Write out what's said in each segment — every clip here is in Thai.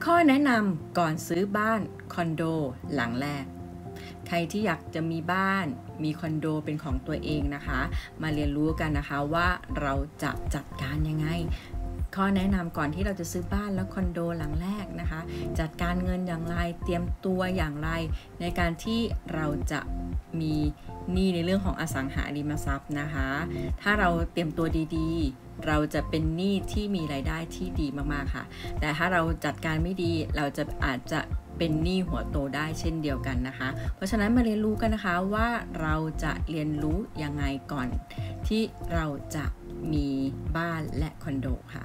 ข้อแนะนำก่อนซื้อบ้านคอนโดหลังแรกใครที่อยากจะมีบ้านมีคอนโดเป็นของตัวเองนะคะมาเรียนรู้กันนะคะว่าเราจะจัดการยังไงข้อแนะนำก่อนที่เราจะซื้อบ้านแล้วคอนโดหลังแรกนะคะจัดการเงินอย่างไรเตรียมตัวอย่างไรในการที่เราจะมีหนี้ในเรื่องของอสังหาริมทรัพย์นะคะถ้าเราเตรียมตัวดีๆเราจะเป็นหนี้ที่มีรายได้ที่ดีมากๆค่ะแต่ถ้าเราจัดการไม่ดีเราจะอาจจะเป็นหนี้หัวโตได้เช่นเดียวกันนะคะเพราะฉะนั้นมาเรียนรู้กันนะคะว่าเราจะเรียนรู้ยังไงก่อนที่เราจะมีบ้านและคอนโดค่ะ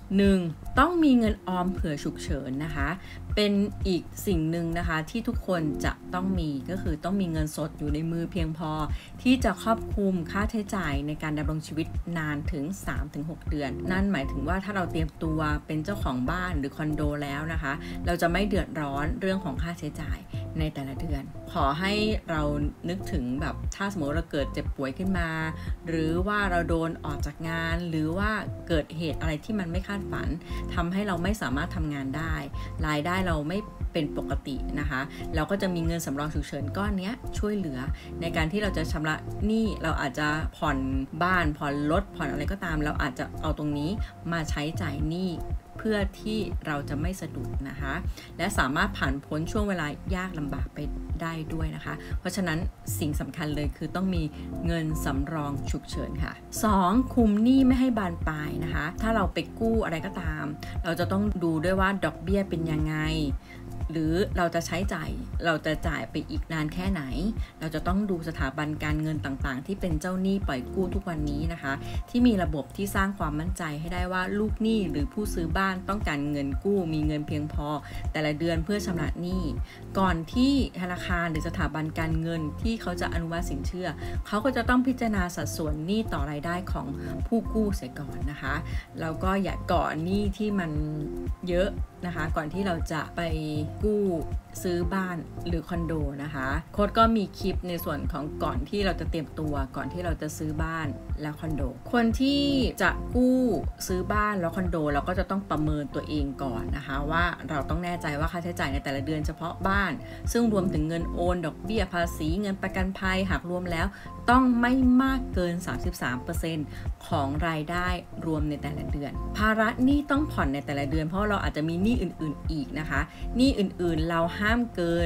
1. ต้องมีเงินออมเผื่อฉุกเฉินนะคะเป็นอีกสิ่งหนึ่งนะคะที่ทุกคนจะต้องมีก็คือต้องมีเงินสดอยู่ในมือเพียงพอที่จะครอบคลุมค่าใช้จ่ายในการดำรงชีวิตนานถึง 3-6 เดือนนั่นหมายถึงว่าถ้าเราเตรียมตัวเป็นเจ้าของบ้านหรือคอนโดแล้วนะคะเราจะไม่เดือดร้อนเรื่องของค่าใช้จ่ายในแต่ละเดือนขอให้เรานึกถึงแบบถ้าสมมติเราเกิดเจ็บป่วยขึ้นมาหรือว่าเราโดนออกจากงานหรือว่าเกิดเหตุอะไรที่มันไม่คาดฝันทำให้เราไม่สามารถทำงานได้รายได้เราไม่เป็นปกตินะคะเราก็จะมีเงินสำรองฉุกเฉินก้อนนี้ช่วยเหลือในการที่เราจะชำระหนี้เราอาจจะผ่อนบ้านผ่อนรถผ่อนอะไรก็ตามเราอาจจะเอาตรงนี้มาใช้จ่ายหนี้เพื่อที่เราจะไม่สะดุดนะคะและสามารถผ่านพ้นช่วงเวลายากลำบากไปได้ด้วยนะคะเพราะฉะนั้นสิ่งสำคัญเลยคือต้องมีเงินสำรองฉุกเฉินค่ะ 2. คุมหนี้ไม่ให้บานปลายนะคะถ้าเราไปกู้อะไรก็ตามเราจะต้องดูด้วยว่าดอกเบี้ยเป็นยังไงหรือเราจะใช้จ่ายเราจะจ่ายไปอีกนานแค่ไหนเราจะต้องดูสถาบันการเงินต่างๆที่เป็นเจ้าหนี้ปล่อยกู้ทุกวันนี้นะคะที่มีระบบที่สร้างความมั่นใจให้ได้ว่าลูกหนี้หรือผู้ซื้อบ้านต้องการเงินกู้มีเงินเพียงพอแต่ละเดือนเพื่อชำระหนี้ก่อนที่ธนาคารหรือสถาบันการเงินที่เขาจะอนุมัติสินเชื่อเขาก็จะต้องพิจารณาสัดส่วนหนี้ต่อรายได้ของผู้กู้เสียก่อนนะคะแล้วก็อย่าก่อหนี้ที่มันเยอะนะคะก่อนที่เราจะไปกู้ซื้อบ้านหรือคอนโดนะคะโค้ดก็มีคลิปในส่วนของก่อนที่เราจะเตรียมตัวก่อนที่เราจะซื้อบ้านและคอนโดคนที่จะกู้ซื้อบ้านแล้วคอนโดเราก็จะต้องประเมินตัวเองก่อนนะคะว่าเราต้องแน่ใจว่าค่าใช้จ่ายในแต่ละเดือนเฉพาะบ้านซึ่งรวมถึงเงินโอนดอกเบี้ยภาษีเงินประกันภัยหากรวมแล้วต้องไม่มากเกิน 33% ของรายได้รวมในแต่ละเดือนภาระหนี้ต้องผ่อนในแต่ละเดือนเพราะเราอาจจะมีหนี้อื่นๆอีกนะคะหนี้อื่นๆเราห้ามเกิน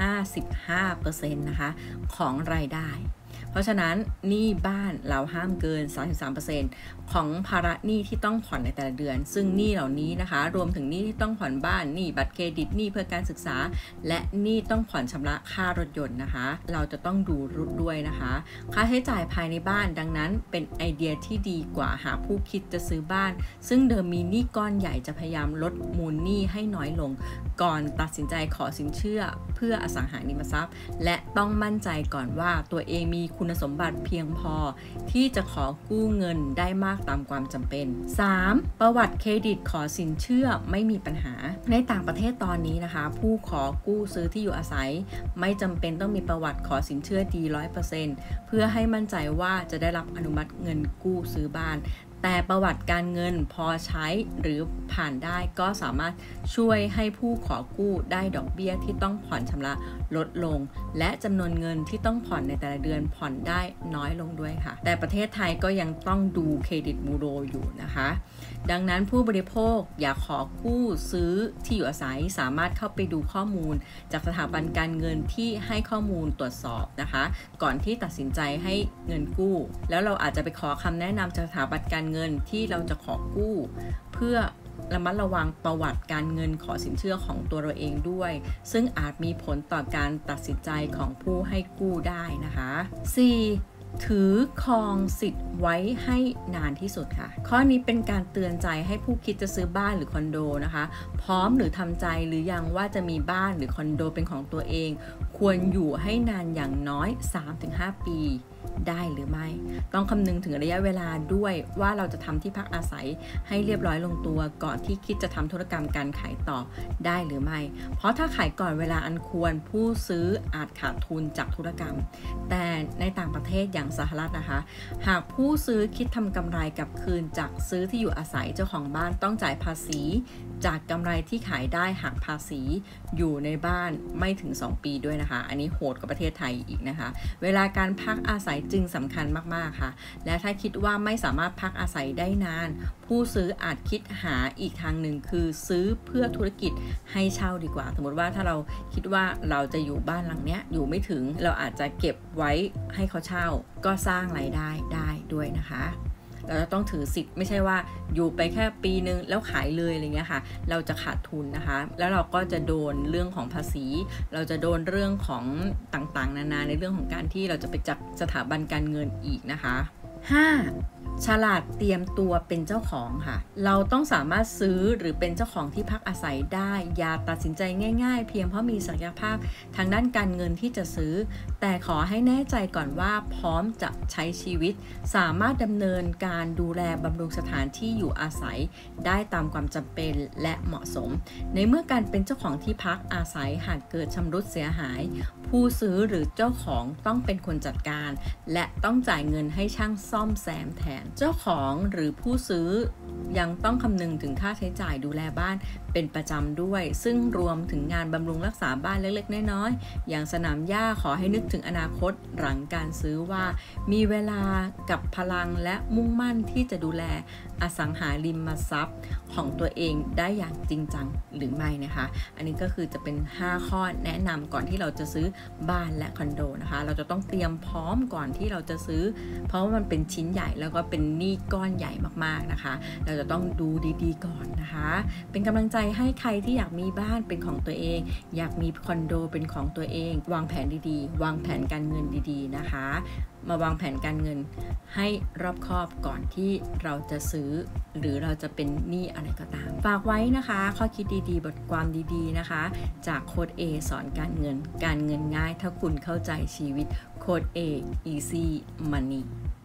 55% นะคะของรายได้เพราะฉะนั้นหนี้บ้านเราห้ามเกิน 33% ของภาระหนี้ที่ต้องผ่อนในแต่ละเดือนซึ่งหนี้เหล่านี้นะคะรวมถึงหนี้ที่ต้องผ่อนบ้านหนี้บัตรเครดิตหนี้เพื่อการศึกษาและหนี้ต้องผ่อนชำระค่ารถยนต์นะคะเราจะต้องดูด้วยนะคะค่าใช้จ่ายภายในบ้านดังนั้นเป็นไอเดียที่ดีกว่าหากผู้คิดจะซื้อบ้านซึ่งเดิมมีหนี้ก้อนใหญ่จะพยายามลดมูลหนี้ให้น้อยลงก่อนตัดสินใจขอสินเชื่อเพื่ออสังหาริมทรัพย์และต้องมั่นใจก่อนว่าตัวเองมีคุณสมบัติเพียงพอที่จะขอกู้เงินได้มากตามความจำเป็น 3. ประวัติเครดิตขอสินเชื่อไม่มีปัญหาในต่างประเทศตอนนี้นะคะผู้ขอกู้ซื้อที่อยู่อาศัยไม่จำเป็นต้องมีประวัติขอสินเชื่อดี 100% เพื่อให้มั่นใจว่าจะได้รับอนุมัติเงินกู้ซื้อบ้านแต่ประวัติการเงินพอใช้หรือผ่านได้ก็สามารถช่วยให้ผู้ขอกู้ได้ดอกเบี้ยที่ต้องผ่อนชำระลดลงและจำนวนเงินที่ต้องผ่อนในแต่ละเดือนผ่อนได้น้อยลงด้วยค่ะแต่ประเทศไทยก็ยังต้องดูเครดิตบูโรอยู่นะคะดังนั้นผู้บริโภคอยากขอกู้ซื้อที่อยู่อาศัยสามารถเข้าไปดูข้อมูลจากสถาบันการเงินที่ให้ข้อมูลตรวจสอบนะคะก่อนที่ตัดสินใจให้เงินกู้แล้วเราอาจจะไปขอคำแนะนำจากสถาบันการเงินที่เราจะขอกู้เพื่อระมัดระวังประวัติการเงินขอสินเชื่อของตัวเราเองด้วยซึ่งอาจมีผลต่อการตัดสินใจของผู้ให้กู้ได้นะคะ 4. ถือครองสิทธิ์ไว้ให้นานที่สุดค่ะข้อนี้เป็นการเตือนใจให้ผู้คิดจะซื้อบ้านหรือคอนโดนะคะพร้อมหรือทำใจหรือยังว่าจะมีบ้านหรือคอนโดเป็นของตัวเองควรอยู่ให้นานอย่างน้อย 3-5 ปีได้หรือไม่ต้องคำนึงถึงระยะเวลาด้วยว่าเราจะทำที่พักอาศัยให้เรียบร้อยลงตัวก่อนที่คิดจะทำธุรกรรมการขายต่อได้หรือไม่เพราะถ้าขายก่อนเวลาอันควรผู้ซื้ออาจขาดทุนจากธุรกรรมแต่ในต่างประเทศอย่างสหรัฐนะคะหากผู้ซื้อคิดทำกำไรกลับคืนจากซื้อที่อยู่อาศัยเจ้าของบ้านต้องจ่ายภาษีจากกำไรที่ขายได้หักภาษีอยู่ในบ้านไม่ถึง2 ปีด้วยนะคะอันนี้โหดกว่าประเทศไทยอีกนะคะเวลาการพักอาศัยจึงสำคัญมากๆค่ะและถ้าคิดว่าไม่สามารถพักอาศัยได้นานผู้ซื้ออาจคิดหาอีกทางหนึ่งคือซื้อเพื่อธุรกิจให้เช่าดีกว่าสมมติว่าถ้าเราคิดว่าเราจะอยู่บ้านหลังเนี้ยอยู่ไม่ถึงเราอาจจะเก็บไว้ให้เขาเช่าก็สร้างรายได้ได้ด้วยนะคะเราจะต้องถือสิทธิ์ไม่ใช่ว่าอยู่ไปแค่ปีนึงแล้วขายเลยอะไรเงี้ยค่ะเราจะขาดทุนนะคะแล้วเราก็จะโดนเรื่องของภาษีเราจะโดนเรื่องของต่างๆนานาในเรื่องของการที่เราจะไปจับสถาบันการเงินอีกนะคะ5ฉลาดเตรียมตัวเป็นเจ้าของค่ะเราต้องสามารถซื้อหรือเป็นเจ้าของที่พักอาศัยได้อย่าตัดสินใจง่ายๆเพียงเพราะมีศักยภาพทางด้านการเงินที่จะซื้อแต่ขอให้แน่ใจก่อนว่าพร้อมจะใช้ชีวิตสามารถดำเนินการดูแลบำรุงสถานที่อยู่อาศัยได้ตามความจำเป็นและเหมาะสมในเมื่อการเป็นเจ้าของที่พักอาศัยหากเกิดชำรุดเสียหายผู้ซื้อหรือเจ้าของต้องเป็นคนจัดการและต้องจ่ายเงินให้ช่างซ่อมแซมแทนเจ้าของหรือผู้ซื้อยังต้องคำนึงถึงค่าใช้จ่ายดูแลบ้านเป็นประจำด้วยซึ่งรวมถึงงานบำรุงรักษาบ้านเล็กๆน้อยๆอย่างสนามหญ้าขอให้นึกถึงอนาคตหลังการซื้อว่ามีเวลากับพลังและมุ่งมั่นที่จะดูแลอสังหาริมทรัพย์ของตัวเองได้อย่างจริงจังหรือไม่นะคะอันนี้ก็คือจะเป็น5ข้อแนะนำก่อนที่เราจะซื้อบ้านและคอนโดนะคะเราจะต้องเตรียมพร้อมก่อนที่เราจะซื้อเพราะว่ามันเป็นชิ้นใหญ่แล้วก็เป็นหนี้ก้อนใหญ่มากๆนะคะเราจะต้องดูดีๆก่อนนะคะเป็นกำลังใจให้ใครที่อยากมีบ้านเป็นของตัวเองอยากมีคอนโดเป็นของตัวเองวางแผนดีๆวางแผนการเงินดีๆนะคะมาวางแผนการเงินให้รอบคอบก่อนที่เราจะซื้อหรือเราจะเป็นหนี้อะไรก็ตามฝากไว้นะคะข้อคิดดีๆบทความดีๆนะคะจากโค้ด A สอนการเงินง่ายถ้าคุณเข้าใจชีวิตโค้ด A Easy Money